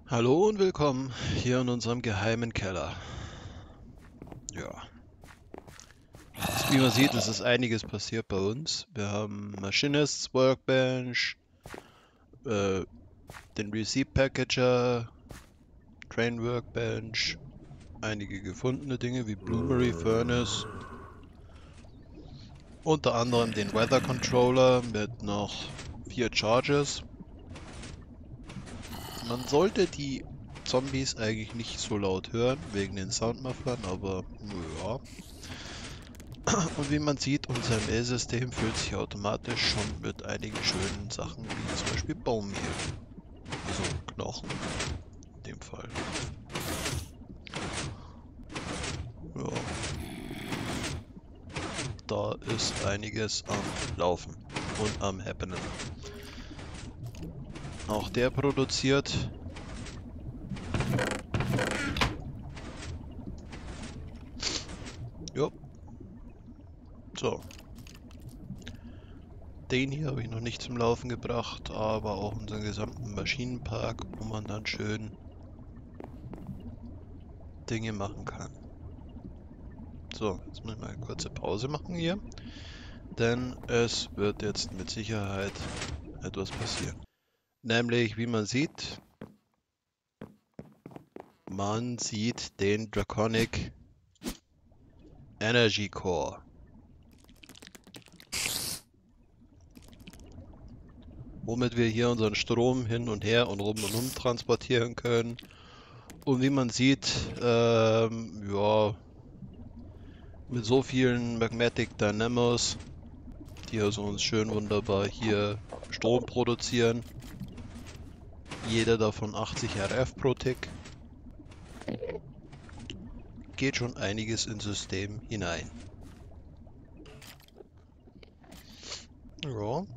Hallo und willkommen hier in unserem geheimen Keller. Ja, wie man sieht, es ist einiges passiert bei uns. Wir haben Machinists Workbench, äh, den Receipt Packager, Train Workbench, einige gefundene Dinge wie Bloomery Furnace, unter anderem den Weather Controller mit noch 4 Charges. Man sollte die Zombies eigentlich nicht so laut hören, wegen den Soundmufflern, aber ja. Und wie man sieht, unser Mail-System füllt sich automatisch schon mit einigen schönen Sachen, wie zum Beispiel Baummehl. Also Knochen in dem Fall. Ja, da ist einiges am Laufen und am Happening. Auch der produziert. Jo, so. Den hier habe ich noch nicht zum Laufen gebracht, aber auch unseren gesamten Maschinenpark, wo man dann schön Dinge machen kann. So, jetzt muss ich mal eine kurze Pause machen hier, denn es wird jetzt mit Sicherheit etwas passieren. Nämlich, wie man sieht den Draconic Energy Core. Womit wir hier unseren Strom hin und her und rum und um transportieren können. Und wie man sieht, ja, mit so vielen Magmatic Dynamos, die also uns schön wunderbar hier Strom produzieren. Jeder davon 80 RF pro Tick. Geht schon einiges ins System hinein. Ja.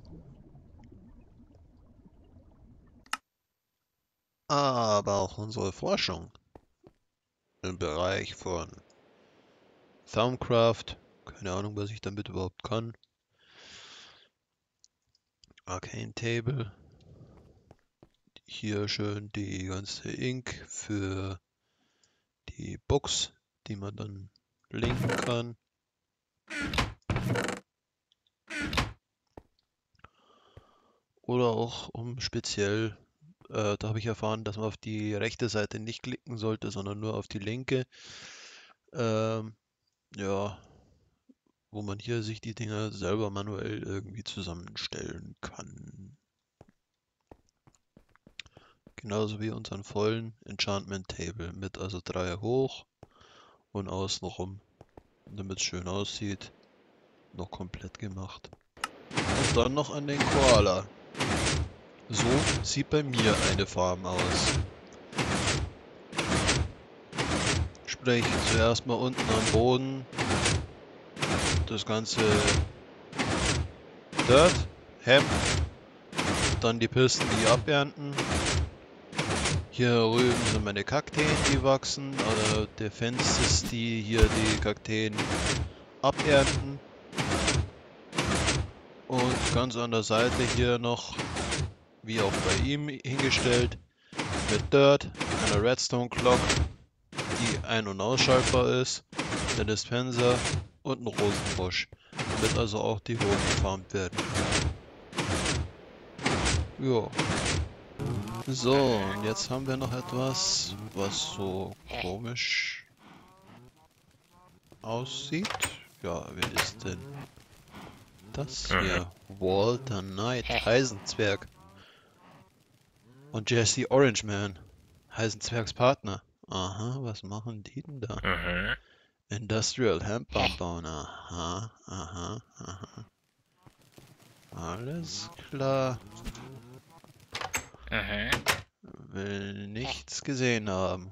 Aber auch unsere Forschung im Bereich von Thaumcraft, keine Ahnung, was ich damit überhaupt kann. Arcane Table. Hier schön die ganze Ink für die Books, die man dann linken kann. Oder auch um speziell, da habe ich erfahren, dass man auf die rechte Seite nicht klicken sollte, sondern nur auf die linke. Ja, wo man hier sich die Dinger selber manuell irgendwie zusammenstellen kann. Genauso wie unseren vollen Enchantment Table mit also 3 hoch und außenrum, damit es schön aussieht, noch komplett gemacht. Und dann noch an den Koala. So sieht bei mir eine Farm aus. Sprich, zuerst mal unten am Boden das ganze Dirt, Hemp, dann die Pisten, die abernten. Hier drüben sind meine Kakteen, die wachsen, oder Defenses, die hier die Kakteen abernten. Und ganz an der Seite hier noch, wie auch bei ihm hingestellt, mit Dirt, einer Redstone Clock, die ein- und ausschaltbar ist, der Dispenser und ein Rosenbusch, damit also auch die Rosen gefarmt werden. Jo. So, und jetzt haben wir noch etwas, was so komisch aussieht. Ja, wer ist denn das hier? Walter Knight, Eisenzwerg. Und Jesse Orangeman, Eisenzwergs Partner. Aha, was machen die denn da? Industrial Hemp bauen. Aha, aha, aha. Alles klar. Will nichts gesehen haben.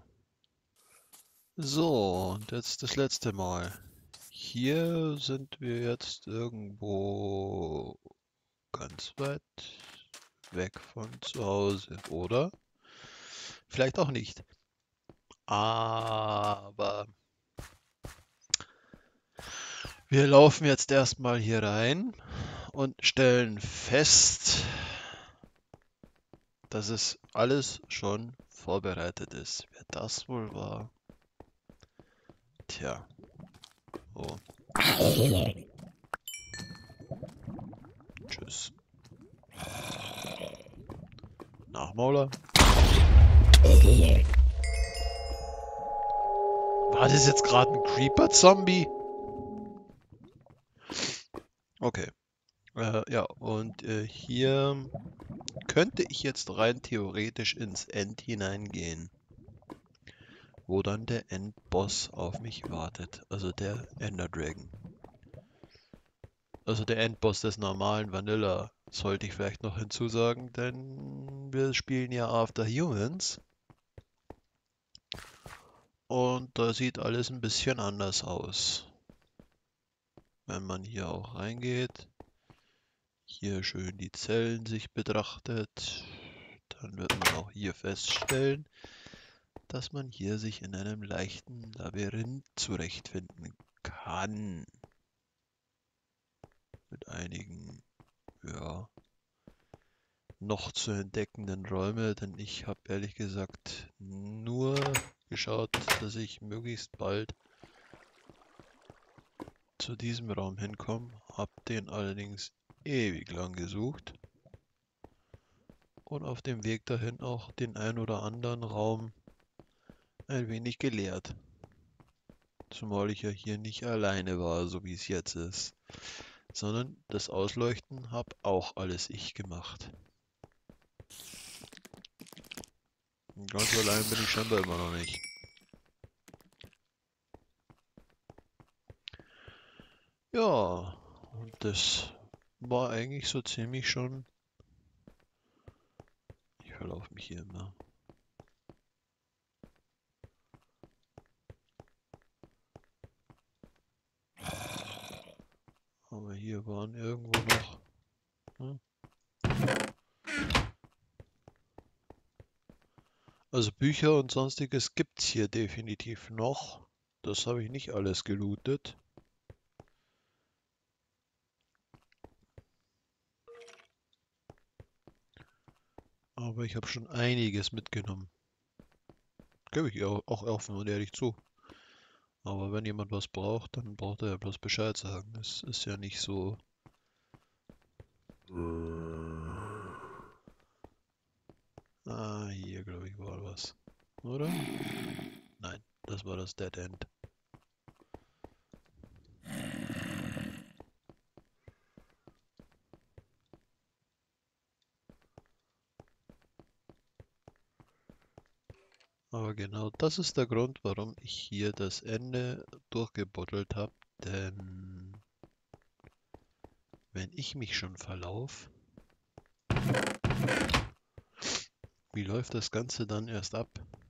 So, und jetzt das letzte Mal. Hier sind wir jetzt irgendwo ganz weit weg von zu Hause, oder? Vielleicht auch nicht. Aber wir laufen jetzt erstmal hier rein und stellen fest, dass es alles schon vorbereitet ist. Wer das wohl war? Tja. Oh, tschüss. Nachmauler? War das jetzt gerade ein Creeper-Zombie? Okay. Ja, und hier könnte ich jetzt rein theoretisch ins End hineingehen, wo dann der Endboss auf mich wartet, also der Ender Dragon. Also der Endboss des normalen Vanilla, sollte ich vielleicht noch hinzusagen, denn wir spielen ja After Humans und da sieht alles ein bisschen anders aus. Wenn man hier auch reingeht, hier schön die Zellen sich betrachtet, dann wird man auch hier feststellen, dass man hier sich in einem leichten Labyrinth zurechtfinden kann. Mit einigen, ja, noch zu entdeckenden Räume, denn ich habe ehrlich gesagt nur geschaut, dass ich möglichst bald zu diesem Raum hinkomme, habe den allerdings ewig lang gesucht und auf dem Weg dahin auch den ein oder anderen Raum ein wenig geleert. Zumal ich ja hier nicht alleine war, so wie es jetzt ist, sondern das Ausleuchten habe auch alles ich gemacht. Und ganz allein bin ich scheinbar immer noch nicht. Ja, und das war eigentlich so ziemlich schon. Ich verlaufe mich hier immer. Aber hier waren irgendwo noch. Hm? Also Bücher und sonstiges gibt's hier definitiv noch. Das habe ich nicht alles gelootet. Aber ich habe schon einiges mitgenommen. Gebe ich auch offen und ehrlich zu. Aber wenn jemand was braucht, dann braucht er ja bloß Bescheid sagen. Es ist ja nicht so. Ah, hier glaube ich war was. Oder? Nein, das war das Dead End. Aber genau das ist der Grund, warum ich hier das Ende durchgebuddelt habe. Denn wenn ich mich schon verlaufe, wie läuft das Ganze dann erst ab?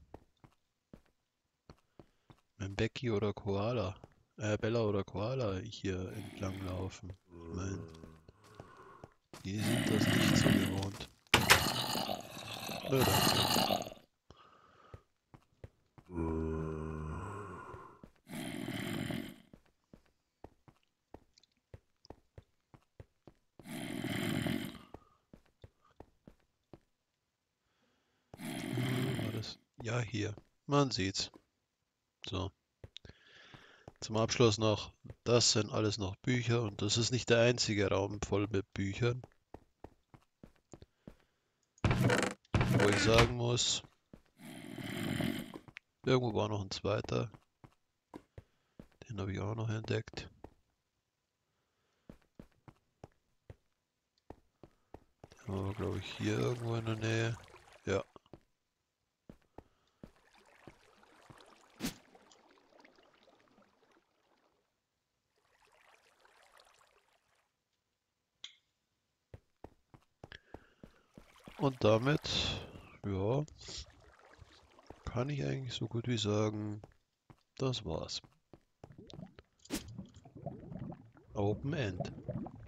Wenn Becky oder Koala, Bella oder Koala hier entlang laufen. Ich meine, die sind das nicht so gewohnt. Nö, danke. War das? Ja, hier. Man sieht's. So. Zum Abschluss noch, das sind alles noch Bücher und das ist nicht der einzige Raum voll mit Büchern. Wo ich sagen muss, irgendwo war noch ein zweiter. Den habe ich auch noch entdeckt. Den haben wir, glaube ich, hier irgendwo in der Nähe. Ja. Und damit, ja, kann ich eigentlich so gut wie sagen, das war's. Open End.